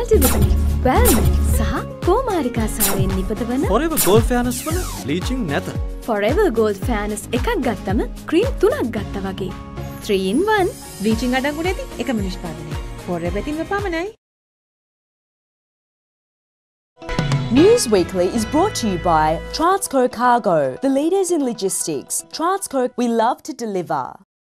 creativity, wellness සහ කෝමාරිකා සාරයෙන් නිපදවන Forever Gold Fairness වල bleaching නැත. Forever Gold Fairness එකක් ගත්තම cream තුනක් ගත්තා වගේ. 3 in 1 bleaching අඩංගු නැති එකම නිෂ්පාදනය. Forever තින්ම පමණයි. News Weekly is brought to you by Transco Cargo, the leaders in logistics. Transco, we love to deliver.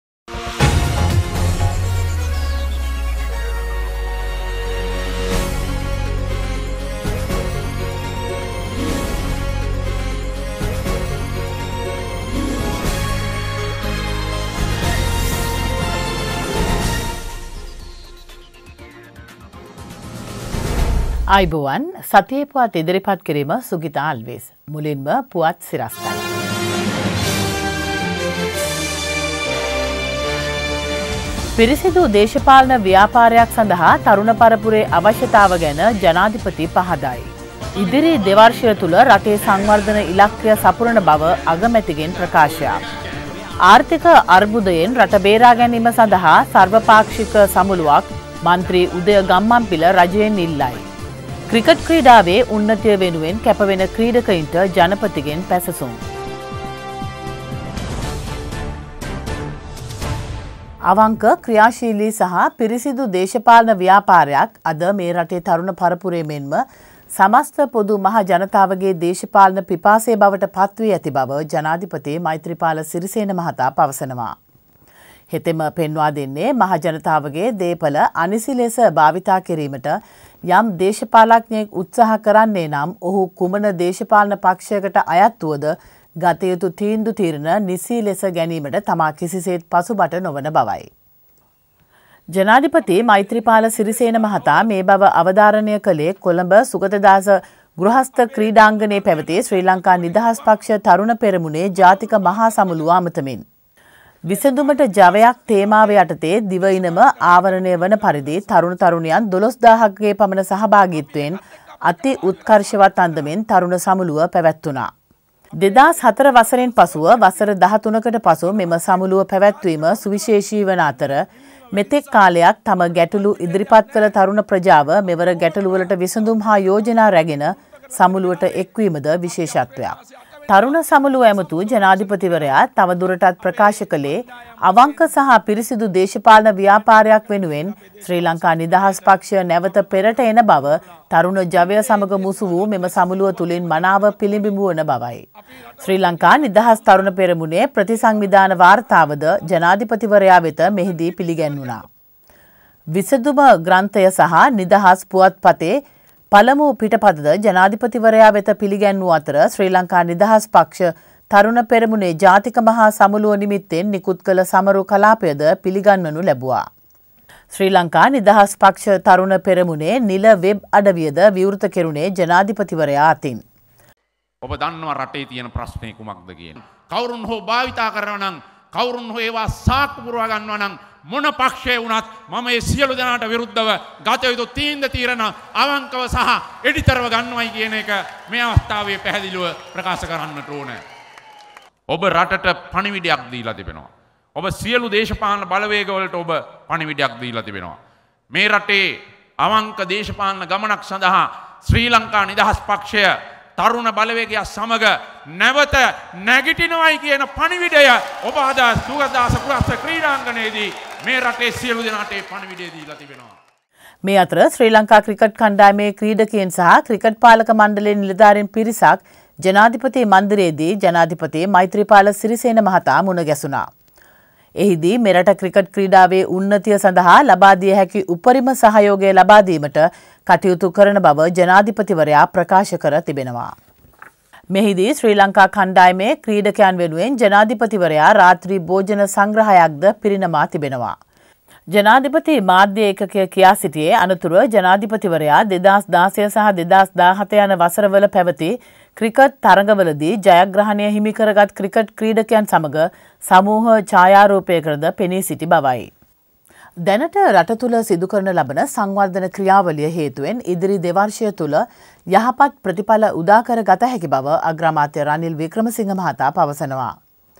අයිබෝවන් සතියේ පුවත් ඉදිරිපත් කිරීම සුගිතා අල්විස්. මුලින්ම පුවත් සිරස්තල. පිරිසිදු දේශපාලන ව්‍යාපාරයක් සඳහා තරුණ පරපුරේ අවශ්‍යතාව ගැන ජනාධිපති පහදයි. ඉදිරි දෙවර්ෂය තුළ රටේ සංවර්ධන ඉලක්කය සපුරන බව අගමැතිගෙන් ප්‍රකාශයක්. ආර්ථික අර්බුදයෙන් රට බේරා ගැනීම සඳහා සර්වපාක්ෂික සමුළුවක් මන්ත්‍රී උදය ගම්මන්පිල රජයෙන් ඉල්ලයි. ක්‍රිකට් ක්‍රීඩාවේ උන්නතිය වෙනුවෙන් කැපවෙන ක්‍රීඩකයින්ට ජනපතිගෙන් පැසසුම්. අවංක ක්‍රියාශීලී සහ පිරිසිදු දේශපාලන ව්‍යාපාරයක් අද මේ රටේ තරුණ පරපුරේ මෙන්ම සමස්ත පොදු මහ ජනතාවගේ දේශපාලන පිපාසය බවට පත්වී ඇති බව ජනාධිපති මෛත්‍රීපාල සිරිසේන මහතා පවසනවා. හෙතෙම පෙන්වා දෙන්නේ මහ ජනතාවගේ දේපල අනිසි ලෙස භාවිතා කිරීමට යම් දේශපාලඥයෙක් උත්සාහ කරන්නේ නම් ඔහු කුමන දේශපාලන පක්ෂයකට අයත් වුවද ගත යුතු තීන්දුව තීරණ නිසි ලෙස ගැනීමට තමා කිසිසේත් පසුබට නොවන බවයි. ජනාධිපති මෛත්‍රීපාල සිරිසේන මහතා මේ බව අවධාරණය කළේ කොළඹ සුගතදාස ගෘහස්ත ක්‍රීඩාංගණයේ පැවති ශ්‍රී ලංකා නිදහස් පක්ෂ තරුණ පෙරමුණේ ජාතික මහා සමුළුව අමතමින්. විසඳුමට ජවයක් තේමාව යටතේ දිවයිනම ආවරණය වන පරිදි තරුණ තරුණියන් 12000ගේ පමණ සහභාගීත්වයෙන් අති උත්කර්ෂවත් අන්දමින් තරුණ සමුළුව පැවැත්වුණා. 2004 වසරෙන් පසුව වසර 13කට පසු මෙම සමුළුව පැවැත්වීම සුවිශේෂී වන අතර මෙතෙක් කාලයක් තම ගැටලු ඉදිරිපත් කළ තරුණ ප්‍රජාව මෙවර ගැටලුවලට විසඳුම් හා යෝජනා රැගෙන සමුළුවට එක්වීමද විශේෂත්වයක්. තරුණ සමුළුව ඇමතු ජනාධිපතිවරයා තවදුරටත් ප්‍රකාශ කළේ අවංක සහ පිරිසිදු දේශපාලන ව්‍යාපාරයක් වෙනුවෙන් ශ්‍රී ලංකා නිදහස් පක්ෂය නැවත පෙරට එන බව තරුණ ජවය සමග මුසු වූ මෙම සමුළුව තුළින් මනාව පිළිබිඹු වන බවයි. ශ්‍රී ලංකා නිදහස් තරුණ පෙරමුණේ ප්‍රතිසංවිධාන වාර්තාවද ජනාධිපතිවරයා වෙත මෙහිදී පිළිගැන්වුණා. විසඳුම ග්‍රන්ථය සහ නිදහස් පුවත්පතේ පළමු පිටපතද ජනාධිපතිවරයා වෙත පිළිගැන්වූ අතර ශ්‍රී ලංකා නිදහස් පක්ෂ තරුණ පෙරමුණේ ජාතික මහා සමුළුව නිමිත්තෙන් නිකුත් කළ සමරු කලාපයද පිළිගන්වනු ලැබුවා. ශ්‍රී ලංකා නිදහස් පක්ෂ තරුණ පෙරමුණේ නිල වෙබ් අඩවියද විවෘත කෙරුණේ ජනාධිපතිවරයා අතින්. ඔබ දන්නවා රටේ තියෙන ප්‍රශ්නේ කුමක්ද කියන. කවුරුන් හෝ භාවිතා කරනවා නම් කවුරුන් හෝ ඒවා සාක්ෂි පුරවා ගන්නවා නම් මොන පක්ෂයේ වුණත් මම මේ සියලු දෙනාට විරුද්ධව ගත යුතු තීරණ අවංකව සහ එඩිතරව ගන්නවයි කියන එක මේ අවස්ථාවේ පැහැදිලිව ප්‍රකාශ කරන්නට ඕනේ. ඔබ රටට පණිවිඩයක් දීලා තිබෙනවා. ඔබ සියලු දේශපාලන බලවේගවලට ඔබ පණිවිඩයක් දීලා තිබෙනවා. මේ රටේ අවංක දේශපාලන ගමනක් සඳහා ශ්‍රී ලංකා නිදහස් පක්ෂය තරුණ බලවේගය සමග නැවත නැගිටිනවයි කියන පණිවිඩය ඔබ අද සුගතදාස ගෘහස්ත ක්‍රීඩාංගණයේදී මේ රටේ සියලු දෙනාට පණිවිඩය දීලා තිබෙනවා. මේ අතර ශ්‍රී ලංකා ක්‍රිකට් කණ්ඩායමේ ක්‍රීඩකයන් සහ ක්‍රිකට් පාලක මණ්ඩලයේ නිලධාරීන් පිරිසක් ජනාධිපති මන්දිරයේදී ජනාධිපති මෛත්‍රීපාල සිරිසේන මහතා මුණ ගැසුණා. එහිදී මෙරට ක්‍රිකට් ක්‍රීඩාවේ උන්නතිය සඳහා ලබා දිය හැකි උපරිම සහයෝගය ලබා දීමට කටයුතු කරන බව ජනාධිපතිවරයා ප්‍රකාශ කර තිබෙනවා. මෙහිදී ශ්‍රී ලංකා කණ්ඩායමේ ක්‍රීඩකයන් වෙනුවෙන් ජනාධිපතිවරයා රාත්‍රී භෝජන සංග්‍රහයක්ද පිරිනමා තිබෙනවා. ජනාධිපති මාධ්‍ය ඒකකය කියා සිටියේ අනතුරුව ජනාධිපතිවරයා 2016 සහ 2017 යන වසරවල පැවති ක්‍රිකට් තරඟවලදී ජයග්‍රහණය හිමි කරගත් ක්‍රිකට් ක්‍රීඩකයන් සමග සමූහ ඡායාරූපයකද පෙනී සිටි බවයි. දැනට රට තුළ සිදු කරන ලබන සංවර්ධන ක්‍රියාවලිය හේතුවෙන් ඉදිරි දෙවර්ෂය තුළ යහපත් ප්‍රතිඵල උදා කර ගත හැකි බව අග්‍රාමාත්‍ය රනිල් වික්‍රමසිංහ මහතා පවසනවා.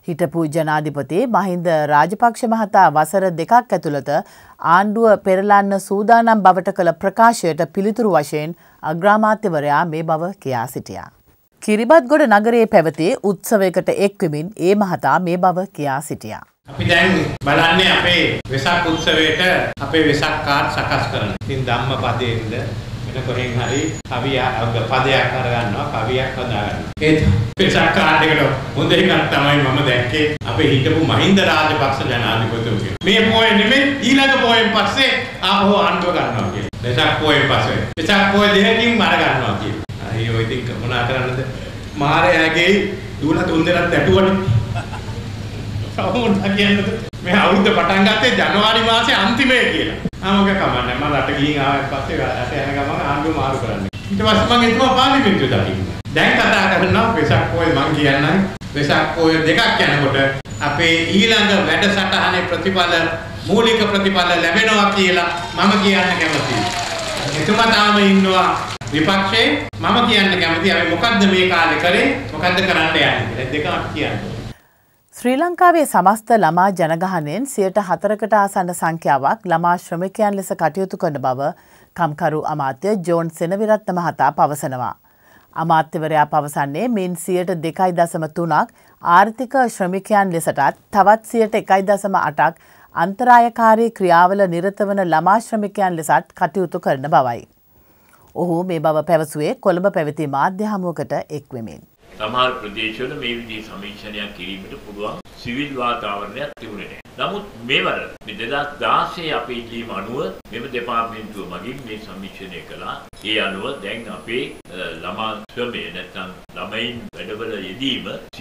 හිටපු ජනාධිපති මහින්ද රාජපක්ෂ මහතා වසර 2ක් ඇතුළත ආණ්ඩුව පෙරලන්න සූදානම් බවට කළ ප්‍රකාශයට පිළිතුරු වශයෙන් අග්‍රාමාත්‍යවරයා මේ බව කියා සිටියා. කිරිබත්ගොඩ නගරයේ පැවති උත්සවයකට එක්වෙමින් ඒ මහතා මේ බව කියා සිටියා. අපි දැන් බලන්නේ අපේ වෙසක් උත්සවයට අපේ වෙසක් කාඩ් සකස් කරන. ඉතින් ධම්මපදයෙන්ද වෙන කොහෙන් හරි පදයක් අරගන්නවා කවියක් හදාගන්නවා. ඒ වෙසක් කාඩ් එකට හොඳ එකක් තමයි මම දැක්කේ අපේ හිටපු මහින්ද රාජපක්ෂ ජනාධිපතිතුමා. මේ පොයේ නෙමෙයි ඊළඟ පොයෙන් පස්සේ ආපහු ආණ්ඩුව ගන්නවා කියලා. වෙසක් පොයෙන් පස්සේ වෙසක් පොය දෙකකින් මර ගන්නවා කියලා. අයියෝ ඉතින් මොනා කරන්නද? මාරයාගේ දුවලා තුන් දෙනාත් ඇටුවනේ. කවුරුන්ට කියන්නේ මේ අවුරුද්ද පටන් ගත්තේ ජනවාරි මාසේ අන්තිමේ කියලා. ආමක කමන්නේ මම රට ගිහින් ආවට පස්සේ රට යන ගමන් ආණ්ඩුව මාරු කරන්නේ. ඊට පස්සේ මම එතුමා පාර්ලිමේන්තුවට දකින්න. දැන් කතා කරනවා වෙසක් පොය මං කියන්නම් වෙසක් පොය දෙකක් යනකොට අපේ ඊළඟ වැඩසටහනේ ප්‍රතිඵල මූලික ප්‍රතිඵල ලැබෙනවා කියලා මම කියන්න කැමතියි. එතුමා තාම ඉන්නවා විපක්ෂයේ මම කියන්න කැමතියි අපි මොකද්ද මේ කාලේ කරේ මොකද්ද කරන්න යන්නේ කියලා දෙකක් කියන්න. ශ්‍රී ලංකාවේ සමස්ත ළමා ජනගහනයෙන් 4%කට ආසන්න සංඛ්‍යාවක් ළමා ශ්‍රමිකයන් ලෙස කටයුතු කරන බව කම්කරු අමාත්‍ය ජෝන් සෙනවිරත්න මහතා පවසනවා. අමාත්‍යවරයා පවසන්නේ මින් 2.3% ආර්ථික ශ්‍රමිකයන් ලෙසටත් තවත් 1.8% අන්තරායකාරී ක්‍රියාවල නිරත වන ළමා ශ්‍රමිකයන් ලෙසත් කටයුතු කරන බවයි. ඔහු මේ බව පැවසුවේ කොළඹ පැවති මාධ්‍ය හමුවකට එක්වෙමින්. සමහර ප්‍රදේශවල මේ විදිහේ සමීක්ෂණයක් කිරීමට පුළුවන් සිවිල් වාතාවරණයක් තිබුණේ නැහැ. නමුත් මේවර 2016 අපේ ඉල්ලීම අනුව මෙම දෙපාර්තමේන්තුව මගින් මේ සමීක්ෂණය කළා. ඒ අනුව දැන් අපේ ළමා ශ්‍රමය නැත්නම් ළමයින් වැඩවල යෙදීම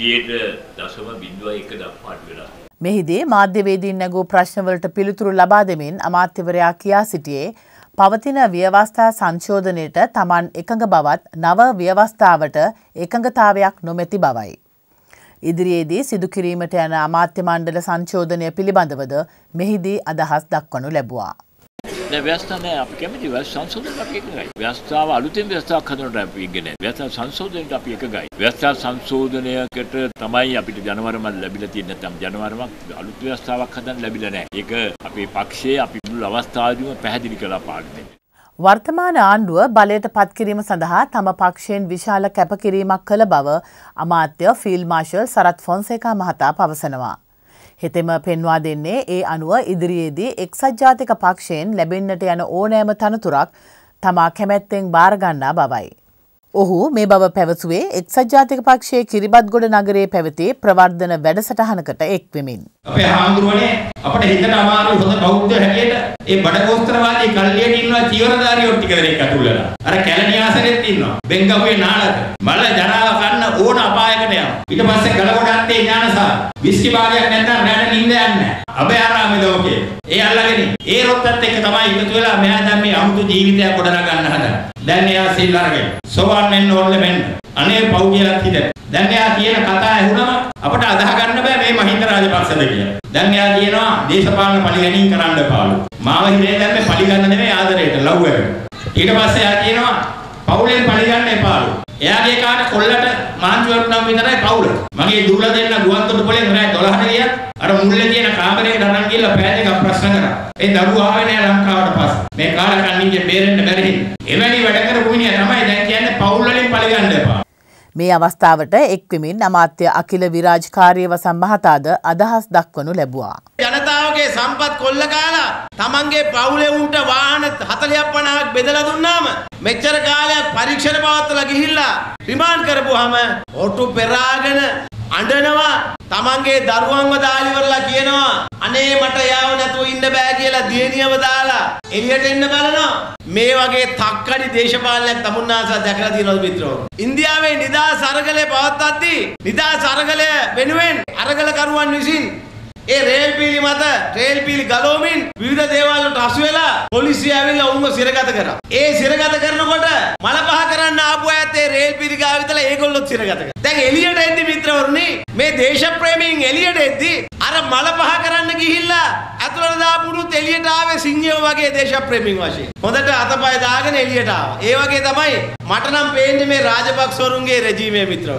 0.01 දක්වා අඩු වෙලා. මෙහිදී මාධ්‍යවේදීන් නැගූ ප්‍රශ්නවලට පිළිතුරු ලබා දෙමින් අමාත්‍යවරයා කියා සිටියේ පවතින ව්‍යවස්ථා සංශෝධනයට තමන් එකඟ බවත් නව ව්‍යවස්ථාවට එකඟතාවයක් නොමැති බවයි. ඉදිරියේදී සිදු කිරීමට යන අමාත්‍ය මණ්ඩල සංශෝධනය පිළිබඳවද මෙහිදී අදහස් දක්වනු ලැබුවා. දැන් ව්‍යවස්ථා නෑ අපි කැමති සංශෝධනයට අපි එකගයි. ව්‍යවස්ථාව අලුතෙන් ව්‍යවස්ථාවක් හදනට අපි ඉගෙන නැහැ. ව්‍යවස්ථා සංශෝධනයට අපි එකගයි. ව්‍යවස්ථා සංශෝධනයකට තමයි අපිට ජනවරම ලැබිලා තියෙන්නේ නැත්නම් ජනවරමක් අලුත් ව්‍යවස්ථාවක් හදන්න ලැබිලා නැහැ. ඒක අපේ පක්ෂයේ අපි මුළු අවස්ථාවේදීම පැහැදිලි කළා පාර්ලිමේන්තුවේ. වර්තමාන ආණ්ඩුව බලයට පත් කිරීම සඳහා තම පක්ෂයෙන් විශාල කැපකිරීමක් කළ බව අමාත්‍ය ෆීල්ඩ් මාර්ෂල් සරත් ෆොන්සේකා මහතා පවසනවා. හෙතෙම පෙන්වා දෙන්නේ ඒ අනුව ඉදිරියේදී එක්සත් ජාතික පක්ෂයෙන් ලැබෙන්නට යන ඕනෑම තනතුරක් තමා කැමැත්තෙන් බාර ගන්නා බවයි. ඔහු මේ බව පැවසුවේ එක්සත් ජාතික පක්ෂයේ කිරිබත්ගොඩ නගරයේ පැවති ප්‍රවර්ධන වැඩසටහනකට එක්වෙමින්. අපේ හාමුදුරුවනේ අපිට හිතට අමාරුයි හොඳ බෞද්ධ හැටියට ඒ බඩගෝස්තරවාදී කල්ලියට ඉන්නවා චීවරධාරියෝ ටික දෙනෙක් අතුල්ලලා. අර කැලණියාසරෙත් ඉන්නවා. බෙන්ගහුවේ නාලක. මල ජනාව කන්න ඕන අපායකට යනවා. ඊට පස්සේ ගලකොඩත්තේ ඥානසා විස්කි භාගයක් නැත්නම් රැඳ නිින්ද යන්නේ නැහැ. අබයාරාමේ ලෝකේ. ඒ අල්ලගෙන ඒ රොත්තත් එක්ක තමයි එකතු වෙලා මෙයා දැන් මේ අමුතු ජීවිතයක් ගොඩනගා ගන්න හදන්නේ. දැන් එයා සිල් අරගෙන සෝවාන් වෙන්න ඕනේ මෙන්න. අනේ පව් කියලා හිතේ. දැන් එයා කියන කතා ඇහුනම අපට අදහ ගන්න බෑ මේ මහින්ද රාජපක්ෂද කියලා. දැන් එයා කියනවා දේශපාලන පරිගණීම් කරන්න පාළු. මාව හිරේ දැම්මේ පරිගන්න නෙමෙයි ආදරයට ලව් එක. ඊට පස්සේ එයා කියනවා පවුලෙන් පරිගන්න එපාලු. එයාගේ කාට කොල්ලට මාංචුවක් නම් විතරයි පවුල. මගේ දුවලා දෙන්න ගුවන්තොටුපොලෙන් රෑ 12ට ගියා. අර මුල්ලේ තියෙන කාමරේකට අරන් ගිහලා පැය දෙකක් ප්‍රශ්න කරා. ඒ දරුවා ආවේ නෑ ලංකාවට පස්සේ. මේ කාලකන්නින්ගේ බේරෙන්න බැරි හින්දා. එවැනි වැඩ කරපු මිනිහා තමයි දැන් කියන්නේ පවුල් වලින් පරිගන්න එපා. මේ අවස්ථාවට එක්වෙමින් අමාත්‍ය අකිල විරාජ් කාර්යවසම් මහතාද අදහස් දක්වනු ලැබුවා. ජනතාවගේ සම්පත් කොල්ල කාලා තමන්ගේ පවුලේ උන්ට වාහන 40ක් 50ක් බෙදලා දුන්නාම මෙච්චර කාලයක් පරීක්ෂණ පවත්වලා ගිහිල්ලා රිමාන්ඩ් කරපුවාම ඔටු පෙරාගෙන අඬනවා තමන්ගේ දරුවන්ව දාලිවරලා කියනවා අනේ මට යාව නැතුව ඉන්න බෑ කියලා දියණියව දාලා එළියට එන්න බලනවා. මේ වගේ තක්කඩි දේශපාලනයක් තමුන්නාසා දැකලා තියෙනවද මිත්‍රෝ? ඉන්දියාවේ නිදාස් අරගලය පවත්වද්දී නිදාස් අරගලය වෙනුවෙන් අරගල කරුවන් විසින් ඒ රේල් පීලි මත රේල් පීලි ගලවමින් විවිධ දේවල් වලට හසු වෙලා පොලිසිය ඇවිල්ලා උන්ව සිරගත කරා. ඒ සිරගත කරනකොට මල පහ කරන්න ආපු අයත් ඒ රේල් පීලි ගාව විතලා ඒගොල්ලොත් සිරගත කරා. දැන් එළියට එද්දි මිත්‍රවරුනි මේ දේශප්‍රේමීන් එළියට එද්දි අර මල පහ කරන්න ගිහිල්ලා ඇතුළට දාපුනුත් එළියට ආවේ සිංහයෝ වගේ දේශප්‍රේමීන් වශයෙන්. හොඳට අතපය දාගෙන එළියට ආවා. ඒ වගේ තමයි මට නම් පේන්නේ මේ රාජපක්ෂවරුන්ගේ රෙජීමේ මිත්‍රවරු.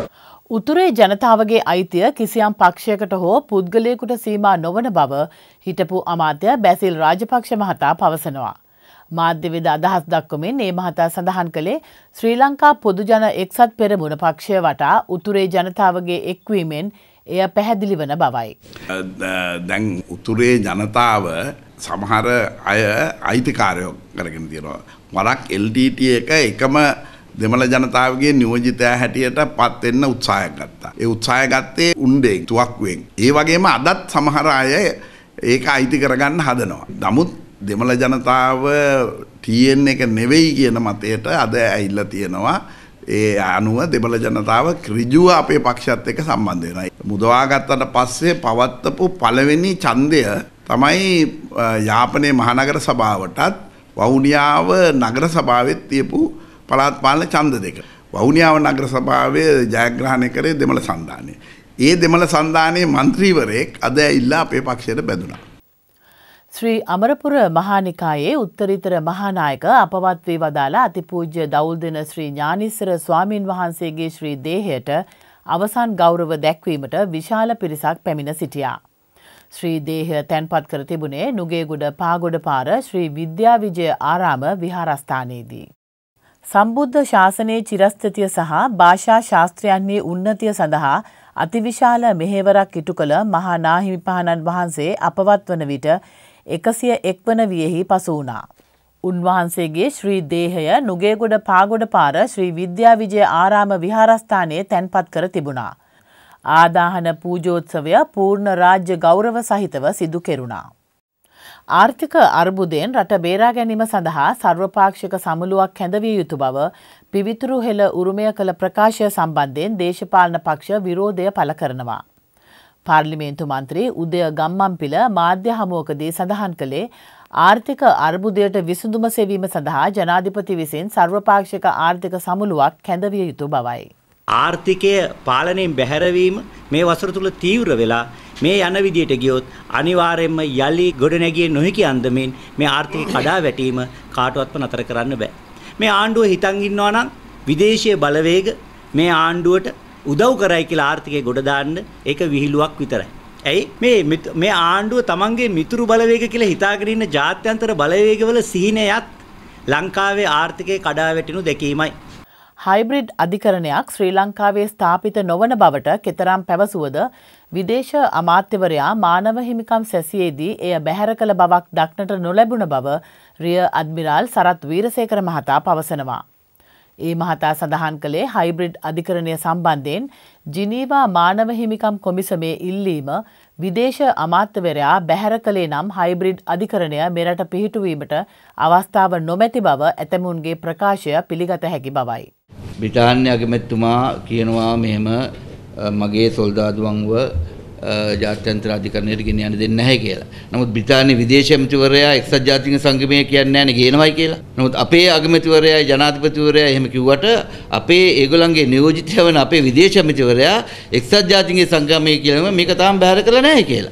උතුරේ ජනතාවගේ අයිතිය කිසියම් පක්ෂයකට හෝ පුද්ගලයෙකුට සීමා නොවන බව හිටපු අමාත්‍ය බැසිල් රාජපක්ෂ මහතා පවසනවා. මාධ්‍යවේද අදහස් දක්වමින් මේ මහතා සඳහන් කළේ ශ්‍රී ලංකා පොදුජන එක්සත් පෙරමුණ පක්ෂය වටා උතුරේ ජනතාවගේ එක්වීමෙන් එය පැහැදිලි වන බවයි. දැන් උතුරේ ජනතාව සමහර අය අයිතිකාරයෝ කරගෙන තියෙනවා. වරක් LTT එක එකම දෙමළ ජනතාවගේ නියෝජිතයා හැටියට පත් වෙන්න උත්සාහයක් ගත්තා. ඒ උත්සාහය ගත්තේ උණ්ඩෙන් තුවක්කුවෙන්. ඒ වගේම අදත් සමහර අය ඒක අයිති කරගන්න හදනවා. නමුත් දෙමළ ජනතාව TN එක නෙවෙයි කියන මතයට අද ඇවිල්ලා තියෙනවා. ඒ අනුව දෙමළ ජනතාව ඍජුව අපේ පක්ෂයත් එක්ක සම්බන්ධ වෙනවා. මුදවා ගත්තට පස්සේ පවත්වපු පළවෙනි ඡන්දය තමයි යාපනයේ මහනගර සභාවටත් වවුනියාව නගර සභාවෙත් තියපු පළාත් පාලන ඡන්ද දෙක. වවුනියාව නගර සභාවේ ජයග්‍රහණය කරේ දෙමළ සන්ධානය. ඒ දෙමළ සන්ධානයේ മന്ത്രിවරයෙක් අද ඇවිල්ලා අපේ පක්ෂයට බැඳුණා. ශ්‍රී අමරපුර මහානිකායේ උත්තරීතර මහානායක අපවත් වී වදාළ අතිපූජ්‍ය දවුල්දෙන ශ්‍රී ඥානීස්සර ස්වාමින් වහන්සේගේ ශ්‍රී දේහයට අවසන් ගෞරව දැක්වීමට විශාල පිරිසක් පැමිණ සිටියා. ශ්‍රී දේහය තැන්පත් කර තිබුණේ නුගේගොඩ පාගොඩ පාර ශ්‍රී විද්‍යා විජය ආරාම විහාරස්ථානයේදී. සම්බුද්ධ ශාසනයේ චිරස්ථිතිය සහ භාෂා ශාස්ත්‍රයන්හි උන්නතිය සඳහා අතිවිශාල මෙහෙවරක් ඉටු කළ මහා නාහිමිපාණන් වහන්සේ අපවත් වන විට 101 වන වියෙහි පසු වුණා. උන්වහන්සේගේ ශ්‍රී දේහය නුගේගොඩ පාගොඩ පාර ශ්‍රී විද්‍යා විජය ආරාම විහාරස්ථානයේ තැන්පත් කර තිබුණා. ආදාහන පූජෝත්සවය පූර්ණ රාජ්‍ය ගෞරව සහිතව සිදු කෙරුණා. ආර්ථික අර්බුදයෙන් රට බේරා ගැනීම සඳහා සර්වපාක්ෂික සමුළුවක් හැඳවිය යුතු බව පිවිතුරු හෙළ උරුමය කළ ප්‍රකාශය සම්බන්ධයෙන් දේශපාලන පක්ෂ විරෝධය පළ කරනවා. පාර්ලිමේන්තු මන්ත්‍රී උදය ගම්මන්පිල මාධ්‍ය හමුවකදී සඳහන් කළේ ආර්ථික අර්බුදයට විසඳුම සෙවීම සඳහා ජනාධිපති විසින් සර්වපාක්ෂික ආර්ථික සමුළුවක් හැඳවිය යුතු බවයි. ආර්ථිකය පාලනයෙන් බැහැරවීම මේ වසර තුල තීව්‍ර වෙලා මේ යන විදියට ගියොත් අනිවාර්යයෙන්ම යලි ගොඩනැගිය නොහැකි අන්දමින් මේ ආර්ථික කඩා වැටීම කාටවත්ම නතර කරන්න බෑ. මේ ආණ්ඩුව හිතන් ඉන්නවා නම් විදේශීය බලවේග මේ ආණ්ඩුවට උදව් කරයි කියලා ආර්ථිකය ගොඩ දාන්න ඒක විහිළුවක් විතරයි. ඇයි මේ ආණ්ඩුව තමන්ගේ මිතුරු බලවේග කියලා හිතාගෙන ඉන්න ජාත්‍යන්තර බලවේගවල සිහිනයත් ලංකාවේ ආර්ථිකය කඩා වැටෙනු දැකීමයි. හයිබ්‍රිඩ් අධිකරණයක් ශ්‍රී ලංකාවේ ස්ථාපිත නොවන බවට කෙතරම් පැවසුවද විදේශ අමාත්‍යවරයා මානව හිමිකම් සැසියේදී එය බැහැර කළ බවක් දක්නට නොලැබුණ බව රිය අඩ්මිරාල් සරත් වීරසේකර මහතා පවසනවා. ඒ මහතා සඳහන් කළේ හයිබ්‍රිඩ් අධිකරණය සම්බන්ධයෙන් ජිනීවා මානව හිමිකම් කොමිසමේ ඉල්ලීම විදේශ අමාත්‍යවරයා බැහැර කළේ නම් හයිබ්‍රිඩ් අධිකරණය මෙරට පිහිටුවීමට අවස්ථාව නොමැති බව ඇතැමුන්ගේ ප්‍රකාශය පිළිගත හැකි බවයි. බ්‍රිතාන්‍ය අගමැතිතුමා කියනවා මෙහෙම මගේ සොල්දාදුවන්ව ජාත්‍යන්තර අධිකරණයට ගෙන යන්න දෙන්නේ නැහැ කියලා. නමුත් බ්‍රිතාන්‍ය විදේශ ඇමතිවරයා එක්සත් ජාතීන් සංගමය කියන්නේ නැහැ නේ ගේනවයි කියලා. නමුත් අපේ අගමැතිවරයා ජනාධිපතිවරයා එහෙම කිව්වට අපේ ඒගොල්ලන්ගේ නියෝජිතය වන අපේ විදේශ ඇමතිවරයා එක්සත් ජාතීන් සංගමය කියලාම මේක තාම බැහැර කළා නැහැ කියලා.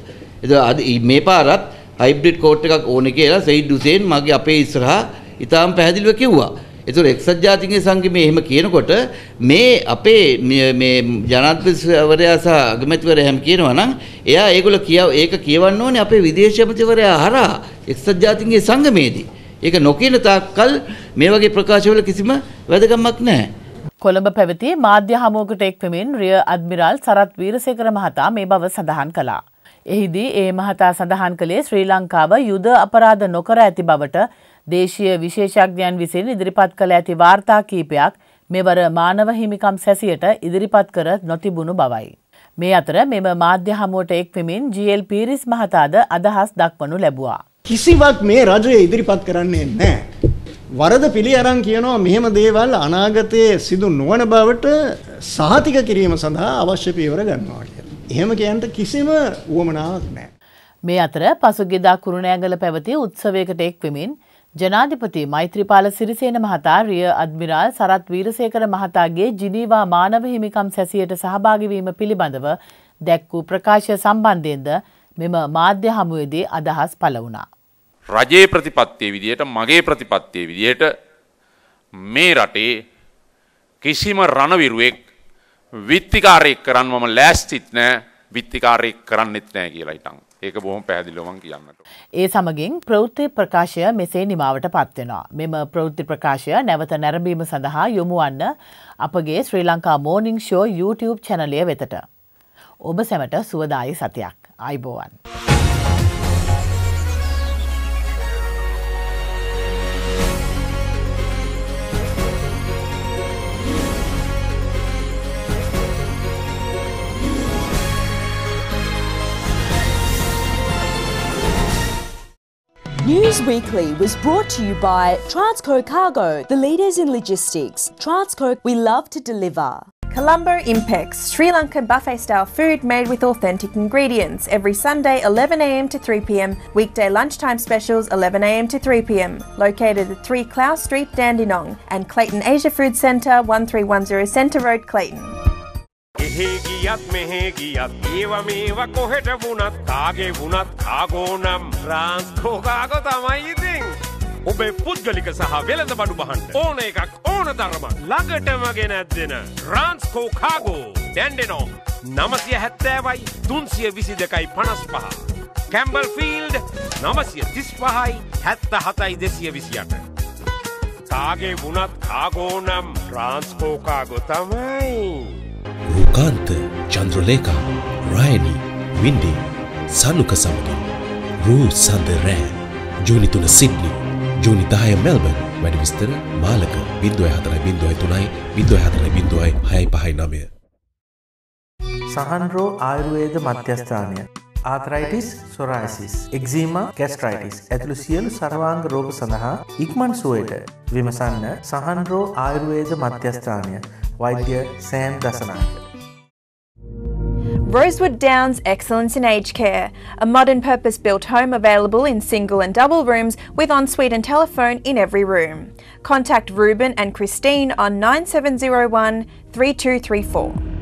ඒක මේ පාරත් හයිබ්‍රිඩ් කෝට් එකක් ඕනේ කියලා සයිඩ් හුසේන් මගේ අපේ ඉස්සරහා ඊටාම් පැහැදිලිව කිව්වා. ඒතර එක්සත් ජාතීන් සංගමයේ එහෙම කියනකොට මේ අපේ මේ ජනාධිපතිවරයා සහ අගමැතිවරයා එහෙම කියනවා නම් එයා ඒගොල්ලෝ ඒක කියවන්න ඕනේ අපේ විදේශ ඇමතිවරයා හරහා එක්සත් ජාතීන් සංගමයේදී. ඒක නොකියන තාක්කල් මේ වගේ ප්‍රකාශවල කිසිම වැදගත්මක් නැහැ. කොළඹ පැවති මාධ්‍ය හමුවකට එක්වමින් රිය අඩ්මිරාල් සරත් වීරසේකර මහතා මේ බව සඳහන් කළා. එහිදී ඒ මහතා සඳහන් කළේ ශ්‍රී ලංකාව යුද අපරාධ නොකර ඇති බවට දේශීය විශේෂඥයන් විසින් ඉදිරිපත් කළ ඇති වාර්තා කීපයක් මෙවර මානව හිමිකම් සැසියට ඉදිරිපත් කර නොතිබුණු බවයි. මේ අතර මෙම මාධ්‍ය හමුවට එක්වෙමින් ජී.එල්. පීරිස් මහතාද අදහස් දක්වනු ලැබුවා. කිසිවක් මේ රජය ඉදිරිපත් කරන්නේ නැහැ. වරද පිළි අරන් කියනවා මෙහෙම දේවල් අනාගතයේ සිදු නොවන බවට සහතික කිරීම සඳහා අවශ්‍ය පියවර ගන්නවා කියලා. එහෙම කියන්න කිසිම උවමනාවක් නැහැ. මේ අතර පසුගියදා කුරුණෑගල පැවති උත්සවයකට එක්වෙමින් ජනාධිපති මෛත්‍රීපාල සිරිසේන මහතා රිය අඩ්මිරාල් සරත් වීරසේකර මහතාගේ ජිනීවා මානව හිමිකම් සැසියට සහභාගී වීම පිළිබඳව දැක් වූ ප්‍රකාශය සම්බන්ධයෙන්ද මෙම මාධ්‍ය හමුවේදී අදහස් පළ වුණා. රජයේ ප්‍රතිපත්තිය විදියට මගේ ප්‍රතිපත්තිය විදියට මේ රටේ කිසිම රණවිරුවෙක් විත්තිකාරයෙක් කරන්න මම ලෑස්තිත් නෑ විත්තිකාරයෙක් කරන්නෙත් නෑ කියලා හිටන්. ඒක බොහොම පැහැදිලිව මම කියන්නට. ඒ සමගින් ප්‍රවෘත්ති ප්‍රකාශය මෙසේ නිමාවට පත්වෙනවා. මෙම ප්‍රවෘත්ති ප්‍රකාශය නැවත නැරඹීම සඳහා යොමු වන්න අපගේ Sri Lanka morning show YouTube channelය වෙතට. ඔබ සැමට සුවදායි සතියක්. ආයුබෝවන්. News Weekly was brought to you by Transco Cargo, the leaders in logistics. Transco, we love to deliver. Colombo Impex, Sri Lankan buffet-style food made with authentic ingredients. Every Sunday 11am to 3pm. Weekday lunchtime specials 11am to 3pm. Located at 3 Clough Street, Dandenong and Clayton Asia Food Centre, 1310 Centre Road, Clayton. එහෙ ගියත් මෙහෙ ගියත් ඒවා මේවා කොහෙට වුණත් කාගේ වුණත් කාගෝ නම් ට්‍රාන්ස්කෝ කාගෝ තමයි ඉතින්. ඔබේ පුද්ගලික සහ වෙළඳ බඩු බහන්න ඕන එකක් ඕන තරමක් ළඟටම ගෙනත් දෙන ට්‍රාන්ස්කෝ කාගෝ ඩැන්ඩෙනෝ 970යි 322යි 55. Campbell field 935යි 77යි 228. කාගේ වුණත් කාගෝ නම් ට්‍රාන්ස්කෝ කාගෝ තමයි. රූකාන්ත, චන්ද්‍රලේඛා, රායනි, වින්ඩි, සනුක සමග රූ සඳ රෑ ජූනි 3 සිඩ්නි, ජූනි 10 මෙල්බන්. වැඩි විස්තර මාලක 0403 040659. සහන්රෝ ආයුර්වේද මධ්‍යස්ථානය ආතරයිටිස්, සොරායිසිස්, එක්සීමා, ગેස්ට්‍රයිටිස් ඇතුළු සියලු සර්වාංග රෝග සඳහා ඉක්මන් සුවයට විමසන්න සහන්රෝ ආයුර්වේද මධ්‍යස්ථානය. වෛද්‍ය Sam Dassanayake. Rosewood Downs Excellence in Aged Care, a modern purpose-built home available in single and double rooms with ensuite and telephone in every room. Contact Ruben and Christine on 9701 3234.